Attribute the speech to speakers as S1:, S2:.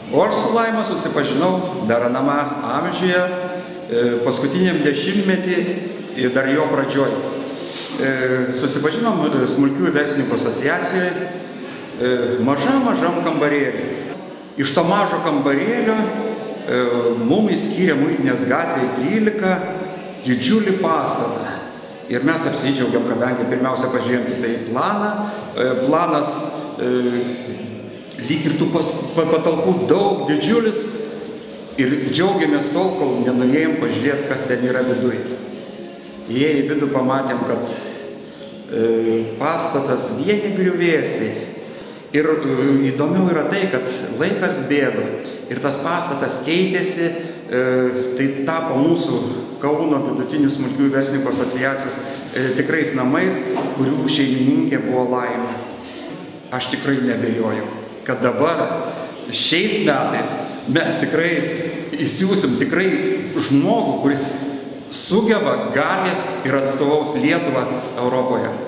S1: O aš su Laima susipažinau dar aname amžiuje, paskutiniam dešimtmetį ir dar jo pradžioj. Susipažinom smulkiųjų verslininkų asociacijoje, mažam kambarėlį. Iš to mažo kambarėlio mum įskyrė Muitinės gatvėje 13 didžiulį pastatą. Ir mes apsidžiaugiam, kadangi pirmiausia pažiūrėjom tai planą. Planas lyg ir tų patalpų daug, didžiulis. Ir džiaugiamės tol, kol nenuėjom pažiūrėti, kas ten yra viduje. Įėję į vidų pamatėm, kad pastatas vieni griuvėsiai. Ir įdomiau yra tai, kad laikas bėgo ir tas pastatas keitėsi, tai tapo mūsų Kauno vidutinių smulkiųjų verslininkų asociacijos tikrais namais, kurių šeimininkė buvo Laima. Aš tikrai nebejoju, kad dabar šiais metais mes tikrai įsiūsim tikrai žmogų, kuris sugeba, gali ir atstovaus Lietuvą Europoje.